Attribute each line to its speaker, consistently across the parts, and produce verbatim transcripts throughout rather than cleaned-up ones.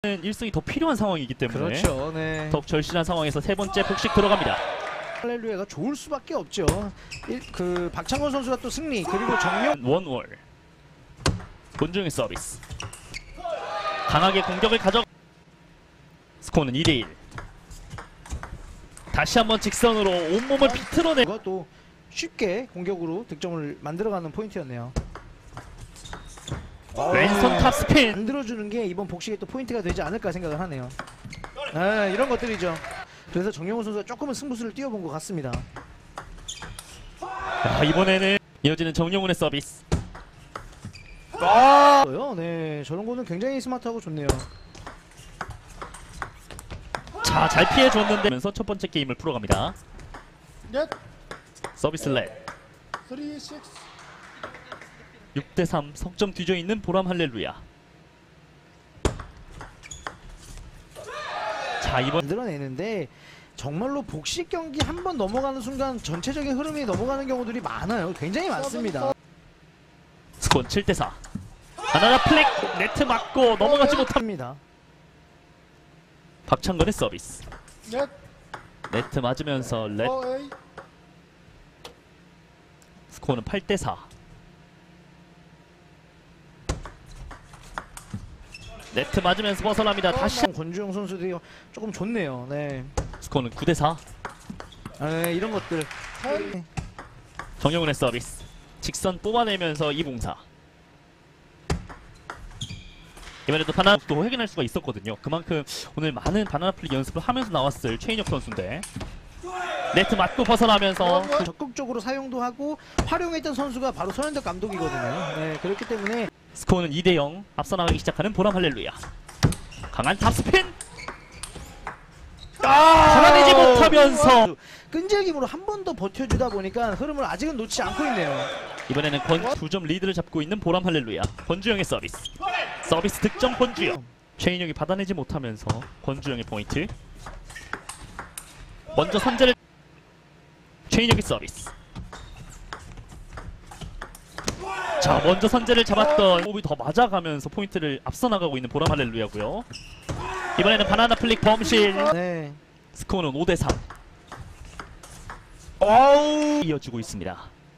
Speaker 1: 일 승이 더 필요한 상황이기 때문에
Speaker 2: 그렇죠. 네.
Speaker 1: 더욱 절실한 상황에서 세 번째 복식 들어갑니다.
Speaker 2: 할렐루야가 좋을 수밖에 없죠. 일, 그 박찬건 선수가 또 승리 그리고 정명
Speaker 1: 원월 권중의 서비스 강하게 공격을 가져 스코어는 이 대 일. 다시 한번 직선으로 온몸을 비틀어내
Speaker 2: 또 쉽게 공격으로 득점을 만들어가는 포인트였네요.
Speaker 1: 왼손 탑스핀
Speaker 2: 만들어주는 게 이번 복식에 또 포인트가 되지 않을까 생각을 하네요. 아, 이런 것들이죠. 그래서 정영훈 선수가 조금은 승부수를 띄워본 것 같습니다.
Speaker 1: 아, 이번에는 이어지는 정영훈의 서비스.
Speaker 2: 아, 네, 저런 거는 굉장히 스마트하고 좋네요.
Speaker 1: 자, 잘 피해줬는데 면서 첫 번째 게임을 풀어갑니다. 서비스 렛 육 대 삼 석점 뒤져 있는 보람 할렐루야. 자, 이번
Speaker 2: 만들어내는데 정말로 복식 경기 한 번 넘어가는 순간 전체적인 흐름이 넘어가는 경우들이 많아요. 굉장히 많습니다.
Speaker 1: 스코어 칠 대 사. 바나나 플릭 네트 맞고 넘어가지 못합니다. 박찬건의 서비스. 네트 맞으면서 렛. 스코어는 팔 대 사. 네트 맞으면서 벗어납니다. 다시
Speaker 2: 권주영 선수들이 조금 좋네요. 네.
Speaker 1: 스코어는 구 대 사.
Speaker 2: 네, 이런 것들.
Speaker 1: 정영훈의 서비스. 직선 뽑아내면서 이공사. 이번에도 바나나도 확인할 수가 있었거든요. 그만큼 오늘 많은 바나나 플릭 연습을 하면서 나왔을 최인혁 선수인데 네트 맞고 벗어나면서
Speaker 2: 적극적으로 사용도 하고 활용했던 선수가 바로 손현덕 감독이거든요. 네, 그렇기 때문에
Speaker 1: 스코어는 이 대 영 앞서 나가기 시작하는 보람 할렐루야. 강한 탑스핀 받아내지 못하면서
Speaker 2: 끈질김으로 한 번 더 버텨주다 보니까 흐름을 아직은 놓지 않고 있네요.
Speaker 1: 이번에는 권 두 점 리드를 잡고 있는 보람 할렐루야. 권주영의 서비스. 서비스 득점 권주영. 최인혁이 받아내지 못하면서 권주영의 포인트. 먼저 선제를 최인혁의 서비스. 자, 먼저 선제를 잡았던 호흡이 더 맞아가면서 포인트를 앞서 나가고 있는 보람 할렐루야고요. 이번에는 바나나 플릭 범실.
Speaker 2: 네.
Speaker 1: 스코어는 오 대 삼. 어우, 이어지고 있습니다.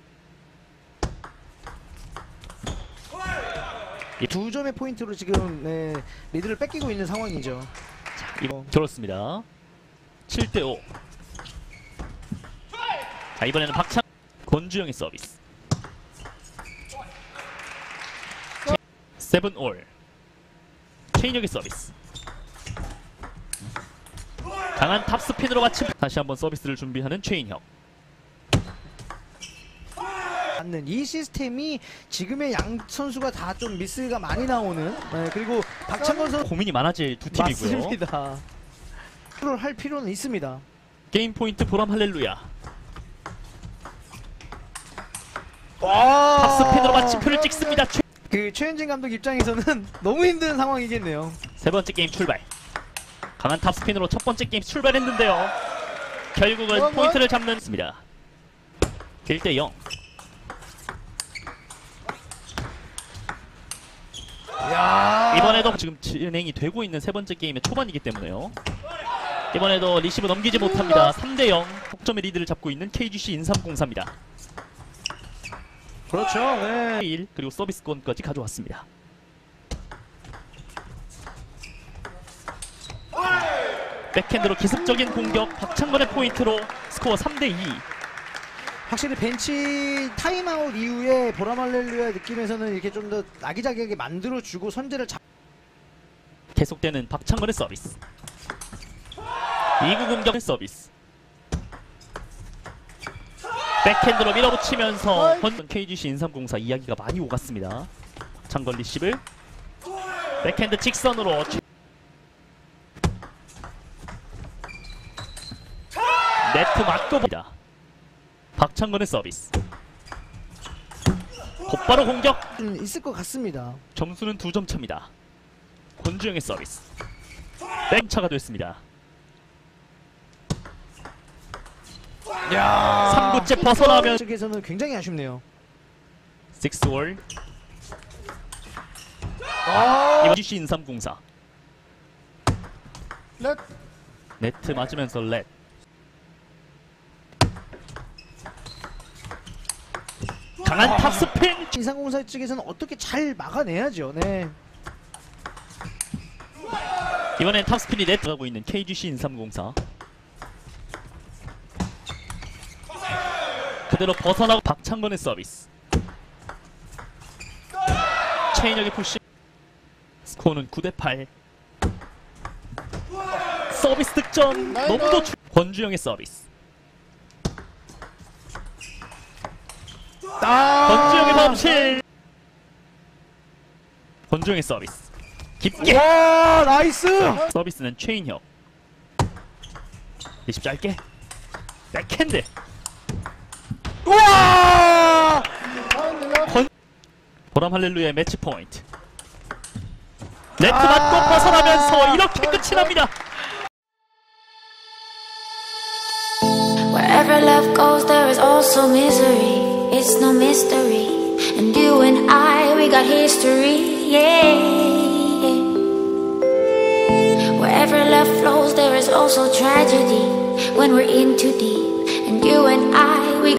Speaker 2: 두 점의 포인트로 지금 네, 리드를 뺏기고 있는 상황이죠.
Speaker 1: 자, 이번 그렇습니다. 칠 대 오. 자, 이번에는 박찬 권주영의 서비스. 세븐 올. 최인혁의 서비스. 강한 탑스핀으로 마침 다시 한번 서비스를 준비하는 최인혁.
Speaker 2: 맞는 이 시스템이 지금의 양 선수가 다 좀 미스가 많이 나오는 네, 그리고 박찬건 선수
Speaker 1: 고민이 많아질 두 팀이고요.
Speaker 2: 맞습니다. 를 할 필요는 있습니다.
Speaker 1: 게임 포인트 보람 할렐루야.
Speaker 2: 탑스핀으로
Speaker 1: 마침표를 찍습니다. 최...
Speaker 2: 그 최현진 감독 입장에서는 너무 힘든 상황이겠네요.
Speaker 1: 세 번째 게임 출발. 강한 탑스핀으로 첫 번째 게임 출발했는데요. 결국은 포인트를 잡는 있습니다. 일 대 영.
Speaker 2: 야
Speaker 1: 이번에도 지금 진행이 되고 있는 세 번째 게임의 초반이기 때문에요. 이번에도 리시브 넘기지 못합니다. 삼 대 영 석점의 리드를 잡고 있는 케이지씨 인삼공사입니다.
Speaker 2: 그렇죠. 네.
Speaker 1: 일 그리고 서비스권까지 가져왔습니다. 백핸드로 기습적인 공격 박찬건의 포인트로 스코어 삼 대 이.
Speaker 2: 확실히 벤치 타임아웃 이후에 보라말렐루의 느낌에서는 이렇게 좀 더 아기자기하게 만들어주고 선제를 잡...
Speaker 1: 계속되는 박찬건의 서비스. 이 구 공격의 서비스. 백핸드로 밀어붙이면서 케이지씨 인삼공사 이야기가 많이 오갔습니다. 박찬건 리시브. 백핸드 직선으로 네트 맞고 봅니다. 박찬건의 서비스. 곧바로 공격.
Speaker 2: 음, 있을 것 같습니다.
Speaker 1: 점수는 두 점 차입니다. 권주영의 서비스. 땡차가 됐습니다.
Speaker 2: 야,
Speaker 1: 삼 구째 벗어나면
Speaker 2: 측에서는 굉장히 아쉽네요.
Speaker 1: 육 월.
Speaker 2: 아,
Speaker 1: 이번 지씨 인삼공사.
Speaker 3: 렛.
Speaker 1: 네트 맞으면서 렛. 강한 탑스핀.
Speaker 2: 인삼공사 측에서는 어떻게 잘 막아내야죠. 네.
Speaker 1: 이번엔 탑스핀이 네트 하고 있는 케이지씨 인삼공사. 그대로 벗어나고 박창건의 서비스. 최인혁의 푸시. 스코어는 구 대 팔. 서비스 득점 너무도 주... 권주영의 서비스.
Speaker 2: 아
Speaker 1: 권주영의 범실. 권주영의 서비스 깊게.
Speaker 2: 와 나이스.
Speaker 1: 서비스는 최인혁. 리십 짧게. 백핸드.
Speaker 2: 우와.
Speaker 1: 권... 보람 할렐루야의 매치 포인트. 네트 맞고 아 벗어나면서 이렇게 끝이 납니다.
Speaker 4: Wherever love goes, there is also misery. It's no mystery. And you and I, we got history. Yeah. Wherever love flows, there is also tragedy. When we're in too deep. And you and I.